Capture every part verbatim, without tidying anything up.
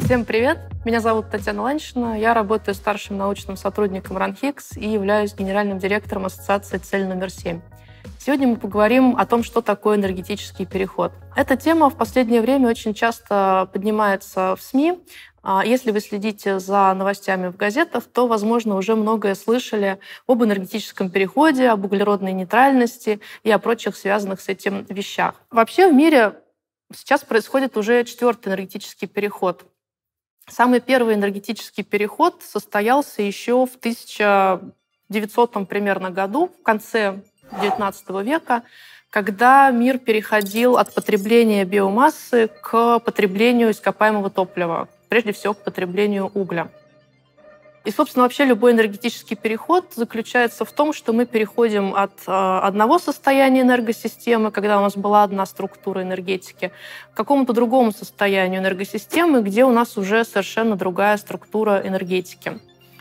Всем привет! Меня зовут Татьяна Ланчина. Я работаю старшим научным сотрудником РАНХИКС и являюсь генеральным директором ассоциации «Цель номер семь». Сегодня мы поговорим о том, что такое энергетический переход. Эта тема в последнее время очень часто поднимается в СМИ. Если вы следите за новостями в газетах, то, возможно, уже многое слышали об энергетическом переходе, об углеродной нейтральности и о прочих связанных с этим вещах. Вообще в мире сейчас происходит уже четвертый энергетический переход. Самый первый энергетический переход состоялся еще в тысяча девятисотом примерно году, в конце девятнадцатого века, когда мир переходил от потребления биомассы к потреблению ископаемого топлива, прежде всего к потреблению угля. И, собственно, вообще любой энергетический переход заключается в том, что мы переходим от э, одного состояния энергосистемы, когда у нас была одна структура энергетики, к какому-то другому состоянию энергосистемы, где у нас уже совершенно другая структура энергетики.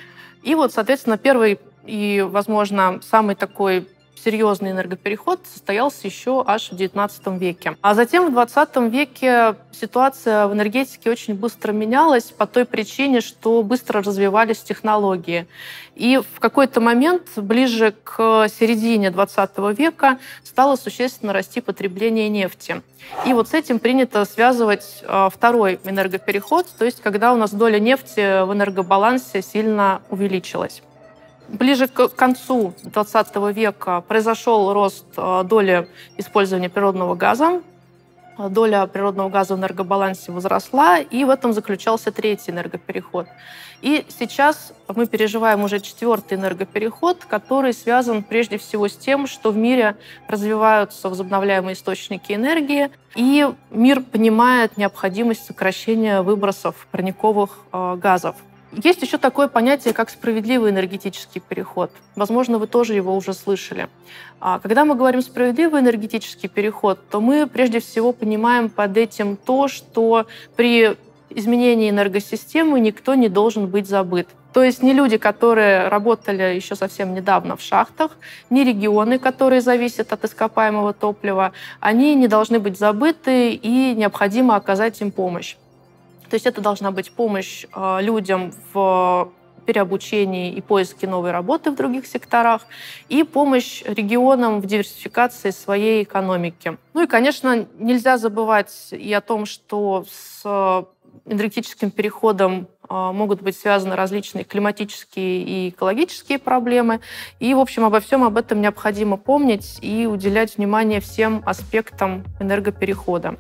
И вот, соответственно, первый и, возможно, самый такой серьезный энергопереход состоялся еще аж в девятнадцатом веке. А затем в двадцатом веке ситуация в энергетике очень быстро менялась по той причине, что быстро развивались технологии. И в какой-то момент, ближе к середине двадцатого века, стало существенно расти потребление нефти. И вот с этим принято связывать второй энергопереход, то есть когда у нас доля нефти в энергобалансе сильно увеличилась. Ближе к концу двадцатого века произошел рост доли использования природного газа. Доля природного газа в энергобалансе возросла, и в этом заключался третий энергопереход. И сейчас мы переживаем уже четвертый энергопереход, который связан прежде всего с тем, что в мире развиваются возобновляемые источники энергии, и мир понимает необходимость сокращения выбросов парниковых газов. Есть еще такое понятие, как справедливый энергетический переход. Возможно, вы тоже его уже слышали. Когда мы говорим «справедливый энергетический переход», то мы прежде всего понимаем под этим то, что при изменении энергосистемы никто не должен быть забыт. То есть ни люди, которые работали еще совсем недавно в шахтах, ни регионы, которые зависят от ископаемого топлива, они не должны быть забыты, и необходимо оказать им помощь. То есть это должна быть помощь э, людям в переобучении и поиске новой работы в других секторах, и помощь регионам в диверсификации своей экономики. Ну и, конечно, нельзя забывать и о том, что с энергетическим переходом э, могут быть связаны различные климатические и экологические проблемы. И, в общем, обо всем об этом необходимо помнить и уделять внимание всем аспектам энергоперехода.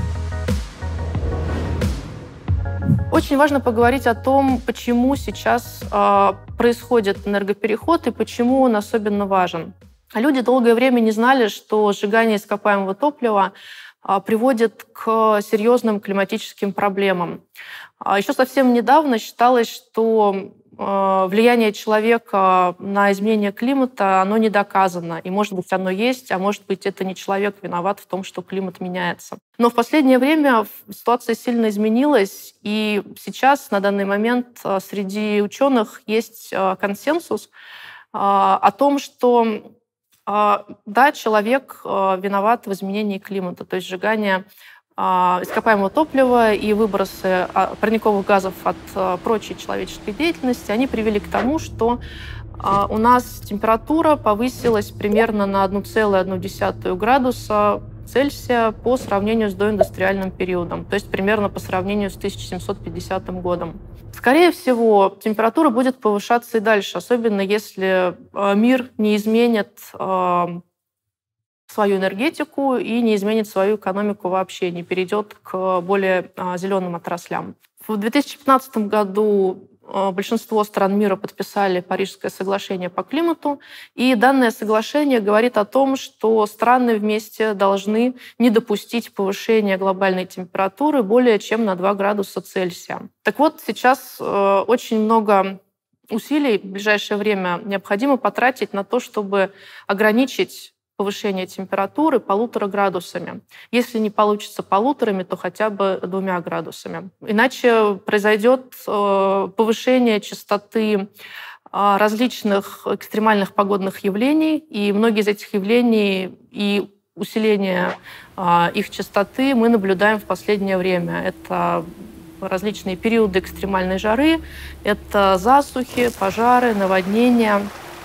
Очень важно поговорить о том, почему сейчас э, происходит энергопереход и почему он особенно важен. Люди долгое время не знали, что сжигание ископаемого топлива э, приводит к серьезным климатическим проблемам. А еще совсем недавно считалось, что э, влияние человека на изменение климата, оно не доказано. И, может быть, оно есть, а может быть, это не человек виноват в том, что климат меняется. Но в последнее время ситуация сильно изменилась, и сейчас, на данный момент, среди ученых есть консенсус о том, что да, человек виноват в изменении климата, то есть сжигание ископаемого топлива и выбросы парниковых газов от прочей человеческой деятельности, они привели к тому, что у нас температура повысилась примерно на одна целая одна десятая градуса Цельсия по сравнению с доиндустриальным периодом, то есть примерно по сравнению с тысяча семьсот пятидесятым годом. Скорее всего, температура будет повышаться и дальше, особенно если мир не изменит свою энергетику и не изменит свою экономику вообще, не перейдет к более зеленым отраслям. В две тысячи пятнадцатом году большинство стран мира подписали Парижское соглашение по климату, и данное соглашение говорит о том, что страны вместе должны не допустить повышения глобальной температуры более чем на два градуса Цельсия. Так вот, сейчас очень много усилий в ближайшее время необходимо потратить на то, чтобы ограничить повышение температуры полутора градусами. Если не получится полуторами, то хотя бы двумя градусами. Иначе произойдет повышение частоты различных экстремальных погодных явлений, и многие из этих явлений и усиление их частоты мы наблюдаем в последнее время. Это различные периоды экстремальной жары, это засухи, пожары, наводнения.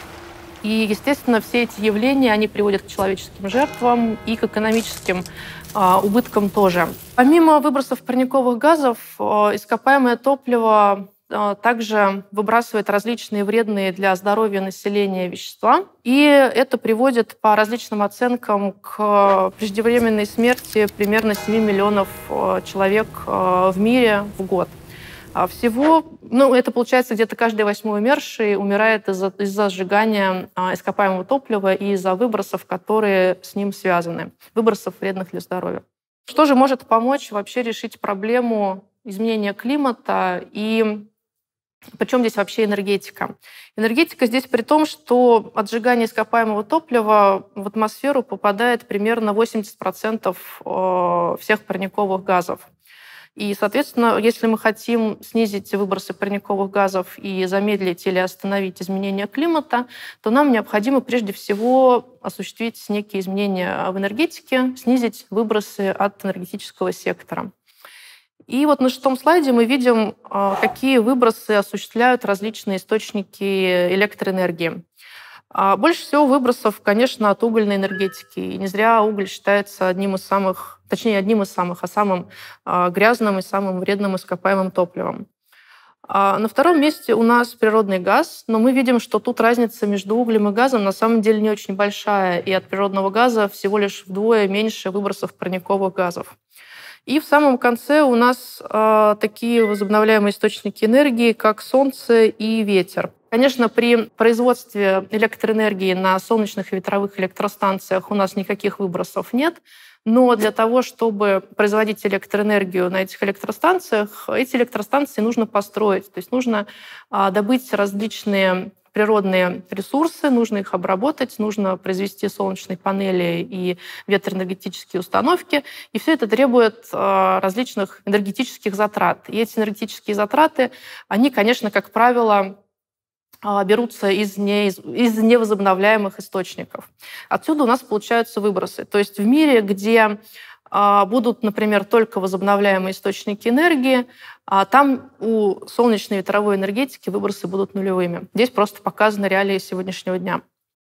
И, естественно, все эти явления, они приводят к человеческим жертвам и к экономическим а, убыткам тоже. Помимо выбросов парниковых газов, а, ископаемое топливо а, также выбрасывает различные вредные для здоровья населения вещества. И это приводит по различным оценкам к преждевременной смерти примерно семь миллионов а, человек а, в мире в год. Всего, ну, это получается, где-то каждый восьмой умерший умирает из-за, из-за сжигания ископаемого топлива и из-за выбросов, которые с ним связаны, выбросов вредных для здоровья. Что же может помочь вообще решить проблему изменения климата и причем здесь вообще энергетика? Энергетика здесь при том, что от сжигания ископаемого топлива в атмосферу попадает примерно восемьдесят процентов всех парниковых газов. И, соответственно, если мы хотим снизить выбросы парниковых газов и замедлить или остановить изменение климата, то нам необходимо прежде всего осуществить некие изменения в энергетике, снизить выбросы от энергетического сектора. И вот на шестом слайде мы видим, какие выбросы осуществляют различные источники электроэнергии. Больше всего выбросов, конечно, от угольной энергетики. И не зря уголь считается одним из самых, точнее, одним из самых, а самым грязным и самым вредным ископаемым топливом. На втором месте у нас природный газ, но мы видим, что тут разница между углем и газом на самом деле не очень большая, и от природного газа всего лишь вдвое меньше выбросов парниковых газов. И в самом конце у нас э, такие возобновляемые источники энергии, как солнце и ветер. Конечно, при производстве электроэнергии на солнечных и ветровых электростанциях у нас никаких выбросов нет, но для того, чтобы производить электроэнергию на этих электростанциях, эти электростанции нужно построить. То есть нужно э, добыть различные природные ресурсы, нужно их обработать, нужно произвести солнечные панели и ветроэнергетические установки. И все это требует различных энергетических затрат. И эти энергетические затраты, они, конечно, как правило, берутся из, не, из невозобновляемых источников. Отсюда у нас получаются выбросы. То есть в мире, где будут, например, только возобновляемые источники энергии, а там у солнечной и ветровой энергетики выбросы будут нулевыми. Здесь просто показаны реалии сегодняшнего дня.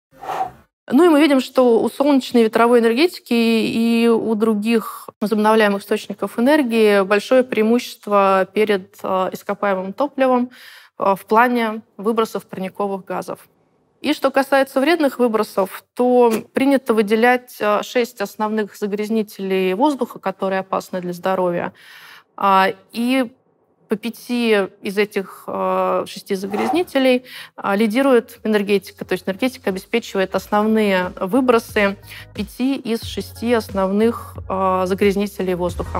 Ну и мы видим, что у солнечной и ветровой энергетики и у других возобновляемых источников энергии большое преимущество перед ископаемым топливом в плане выбросов парниковых газов. И что касается вредных выбросов, то принято выделять шесть основных загрязнителей воздуха, которые опасны для здоровья. И по пяти из этих шести загрязнителей лидирует энергетика. То есть энергетика обеспечивает основные выбросы пяти из шести основных загрязнителей воздуха.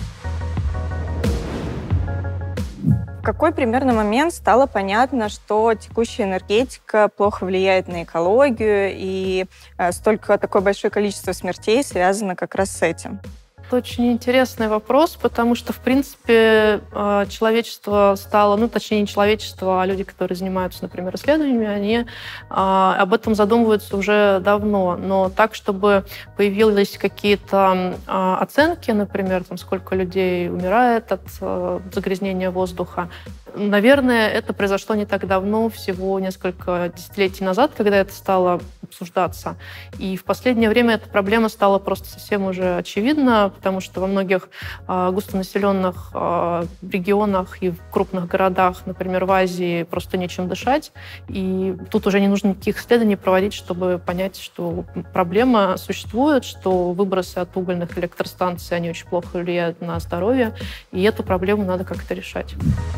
В какой примерно момент стало понятно, что текущая энергетика плохо влияет на экологию, и столько такое большое количество смертей связано как раз с этим? Это очень интересный вопрос, потому что, в принципе, человечество стало, ну, точнее, не человечество, а люди, которые занимаются, например, исследованиями, они об этом задумываются уже давно. Но так, чтобы появились какие-то оценки, например, там, сколько людей умирает от загрязнения воздуха, наверное, это произошло не так давно, всего несколько десятилетий назад, когда это стало обсуждаться. И в последнее время эта проблема стала просто совсем уже очевидна, потому что во многих э, густонаселенных э, регионах и в крупных городах, например, в Азии, просто нечем дышать. И тут уже не нужно никаких исследований проводить, чтобы понять, что проблема существует, что выбросы от угольных электростанций, они очень плохо влияют на здоровье, и эту проблему надо как-то решать.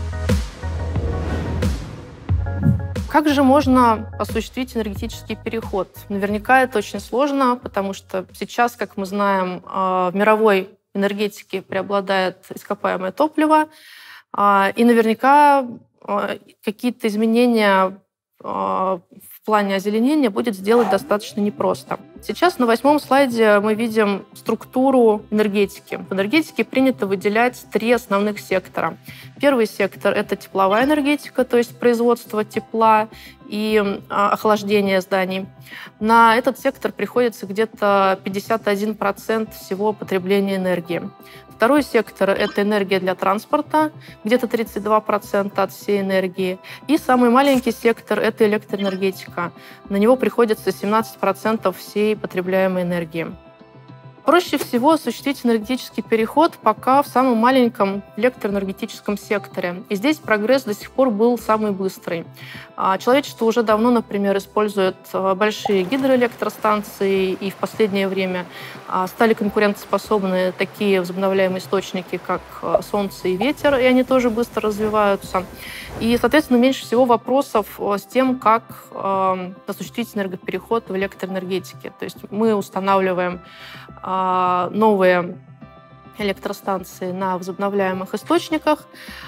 Как же можно осуществить энергетический переход? Наверняка это очень сложно, потому что сейчас, как мы знаем, в мировой энергетике преобладает ископаемое топливо, и наверняка какие-то изменения в плане озеленения будет сделать достаточно непросто. Сейчас на восьмом слайде мы видим структуру энергетики. В энергетике принято выделять три основных сектора. Первый сектор — это тепловая энергетика, то есть производство тепла и охлаждение зданий. На этот сектор приходится где-то пятьдесят один процент всего потребления энергии. Второй сектор – это энергия для транспорта, где-то тридцать два процента от всей энергии. И самый маленький сектор – это электроэнергетика. На него приходится семнадцать процентов всей потребляемой энергии. Проще всего осуществить энергетический переход пока в самом маленьком электроэнергетическом секторе. И здесь прогресс до сих пор был самый быстрый. Человечество уже давно, например, использует большие гидроэлектростанции, и в последнее время стали конкурентоспособны такие возобновляемые источники, как солнце и ветер, и они тоже быстро развиваются. И, соответственно, меньше всего вопросов с тем, как осуществить энергопереход в электроэнергетике. То есть мы устанавливаем новые электростанции на возобновляемых источниках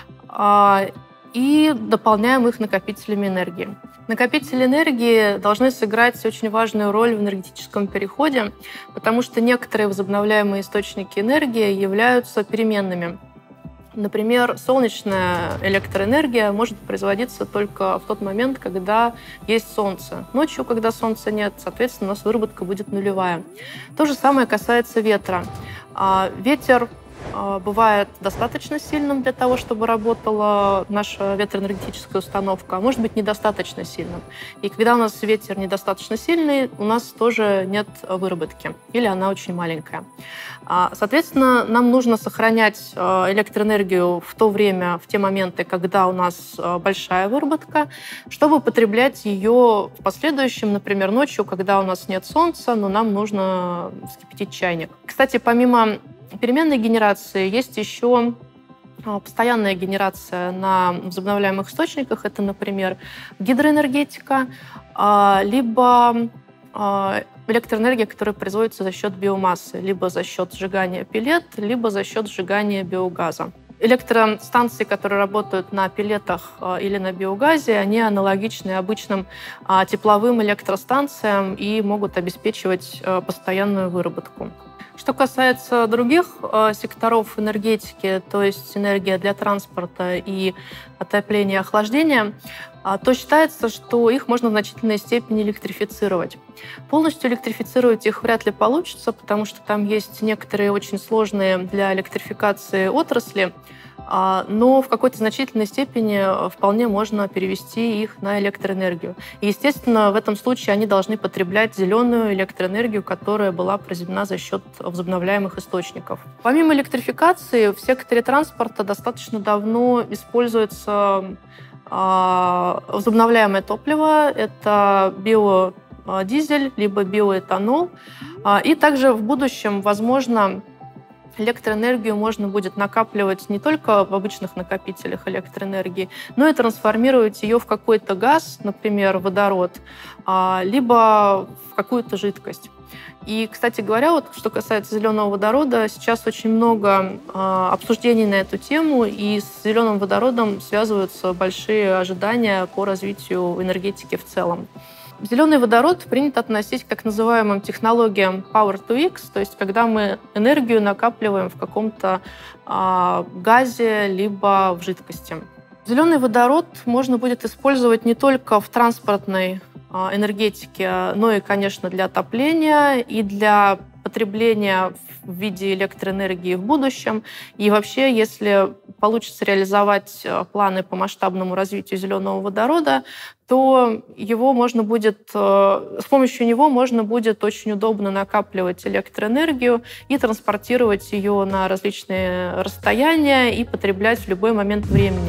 и дополняем их накопителями энергии. Накопители энергии должны сыграть очень важную роль в энергетическом переходе, потому что некоторые возобновляемые источники энергии являются переменными. Например, солнечная электроэнергия может производиться только в тот момент, когда есть солнце. Ночью, когда солнца нет, соответственно, у нас выработка будет нулевая. То же самое касается ветра. Ветер бывает достаточно сильным для того, чтобы работала наша ветроэнергетическая установка, а может быть недостаточно сильным. И когда у нас ветер недостаточно сильный, у нас тоже нет выработки, или она очень маленькая. Соответственно, нам нужно сохранять электроэнергию в то время, в те моменты, когда у нас большая выработка, чтобы потреблять ее в последующем, например, ночью, когда у нас нет солнца, но нам нужно вскипятить чайник. Кстати, помимо переменной генерации есть еще постоянная генерация на возобновляемых источниках. Это, например, гидроэнергетика, либо электроэнергия, которая производится за счет биомассы, либо за счет сжигания пеллет, либо за счет сжигания биогаза. Электростанции, которые работают на пеллетах или на биогазе, они аналогичны обычным тепловым электростанциям и могут обеспечивать постоянную выработку. Что касается других э, секторов энергетики, то есть энергия для транспорта и отопления и охлаждения, э, то считается, что их можно в значительной степени электрифицировать. Полностью электрифицировать их вряд ли получится, потому что там есть некоторые очень сложные для электрификации отрасли, но в какой-то значительной степени вполне можно перевести их на электроэнергию. И, естественно, в этом случае они должны потреблять зеленую электроэнергию, которая была произведена за счет возобновляемых источников. Помимо электрификации, в секторе транспорта достаточно давно используется возобновляемое топливо. Это биодизель, либо биоэтанол. И также в будущем, возможно, электроэнергию можно будет накапливать не только в обычных накопителях электроэнергии, но и трансформировать ее в какой-то газ, например, водород, либо в какую-то жидкость. И, кстати говоря, вот, что касается зеленого водорода, сейчас очень много обсуждений на эту тему, и с зеленым водородом связываются большие ожидания по развитию энергетики в целом. Зеленый водород принято относить к так называемым технологиям Power to X, то есть когда мы энергию накапливаем в каком-то э, газе либо в жидкости. Зеленый водород можно будет использовать не только в транспортной э, энергетике, но и, конечно, для отопления и для потребления в виде электроэнергии в будущем. И вообще, если получится реализовать планы по масштабному развитию зеленого водорода, то его можно будет, с помощью него можно будет очень удобно накапливать электроэнергию и транспортировать ее на различные расстояния и потреблять в любой момент времени.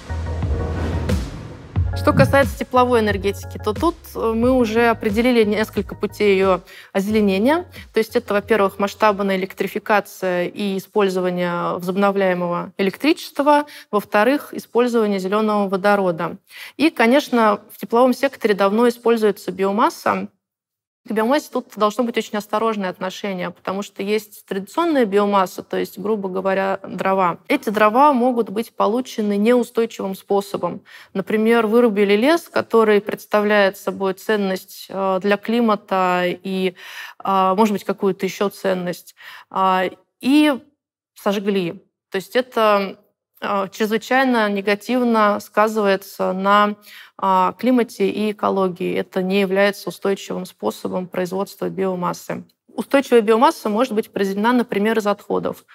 Что касается тепловой энергетики, то тут мы уже определили несколько путей ее озеленения. То есть это, во-первых, масштабная электрификация и использование возобновляемого электричества, во-вторых, использование зеленого водорода. И, конечно, в тепловом секторе давно используется биомасса. К биомассе тут должно быть очень осторожное отношение, потому что есть традиционная биомасса, то есть, грубо говоря, дрова. Эти дрова могут быть получены неустойчивым способом. Например, вырубили лес, который представляет собой ценность для климата и, может быть, какую-то еще ценность, и сожгли. То есть это чрезвычайно негативно сказывается на климате и экологии. Это не является устойчивым способом производства биомассы. Устойчивая биомасса может быть произведена, например, из отходов.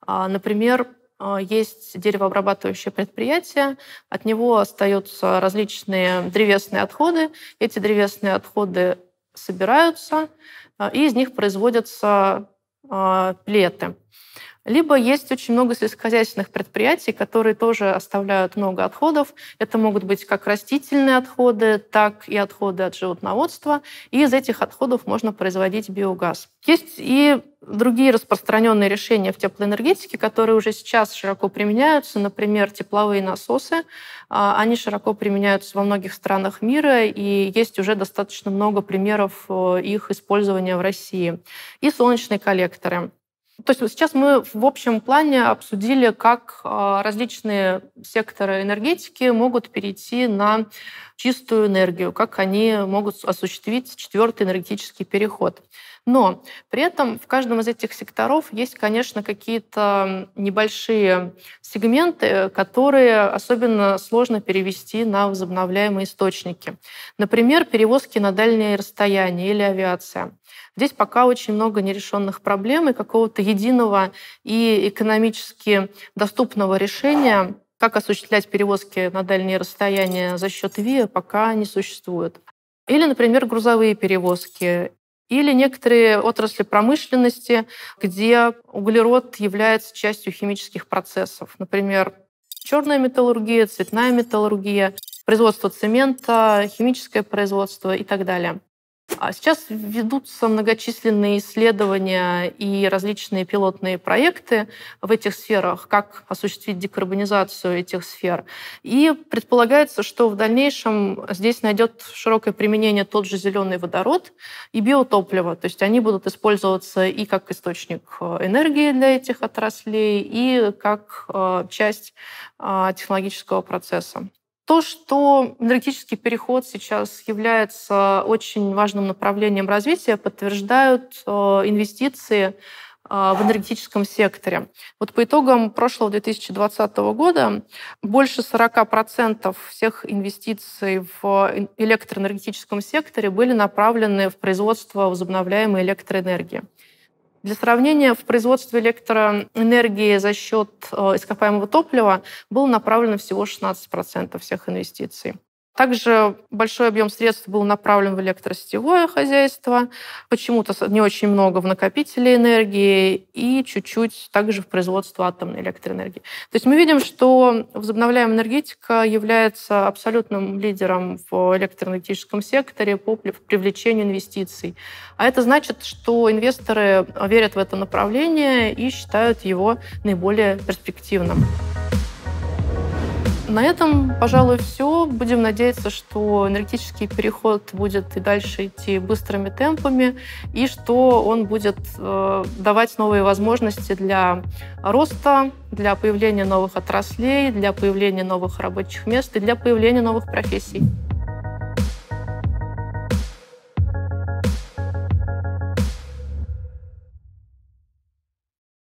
А, Например, а, есть деревообрабатывающее предприятие, от него остаются различные древесные отходы. Эти древесные отходы собираются, а, и из них производятся а, пеллеты. Либо есть очень много сельскохозяйственных предприятий, которые тоже оставляют много отходов. Это могут быть как растительные отходы, так и отходы от животноводства. И из этих отходов можно производить биогаз. Есть и другие распространенные решения в теплоэнергетике, которые уже сейчас широко применяются. Например, тепловые насосы. Они широко применяются во многих странах мира, и есть уже достаточно много примеров их использования в России. И солнечные коллекторы. То есть сейчас мы в общем плане обсудили, как различные секторы энергетики могут перейти на чистую энергию, как они могут осуществить четвертый энергетический переход. Но при этом в каждом из этих секторов есть, конечно, какие-то небольшие сегменты, которые особенно сложно перевести на возобновляемые источники. Например, перевозки на дальние расстояния или авиация. Здесь пока очень много нерешенных проблем, и какого-то единого и экономически доступного решения, как осуществлять перевозки на дальние расстояния за счет ВИА, пока не существует. Или, например, грузовые перевозки. Или некоторые отрасли промышленности, где углерод является частью химических процессов. Например, черная металлургия, цветная металлургия, производство цемента, химическое производство и так далее. Сейчас ведутся многочисленные исследования и различные пилотные проекты в этих сферах, как осуществить декарбонизацию этих сфер. И предполагается, что в дальнейшем здесь найдет широкое применение тот же зеленый водород и биотопливо. То есть они будут использоваться и как источник энергии для этих отраслей, и как часть технологического процесса. То, что энергетический переход сейчас является очень важным направлением развития, подтверждают инвестиции в энергетическом секторе. Вот по итогам прошлого две тысячи двадцатого года больше сорок процентов всех инвестиций в электроэнергетическом секторе были направлены в производство возобновляемой электроэнергии. Для сравнения, в производство электроэнергии за счет ископаемого топлива было направлено всего шестнадцать процентов всех инвестиций. Также большой объем средств был направлен в электросетевое хозяйство, почему-то не очень много в накопители энергии и чуть-чуть также в производство атомной электроэнергии. То есть мы видим, что возобновляемая энергетика является абсолютным лидером в электроэнергетическом секторе по привлечению инвестиций. А это значит, что инвесторы верят в это направление и считают его наиболее перспективным. На этом, пожалуй, все. Будем надеяться, что энергетический переход будет и дальше идти быстрыми темпами, и что он будет э, давать новые возможности для роста, для появления новых отраслей, для появления новых рабочих мест и для появления новых профессий.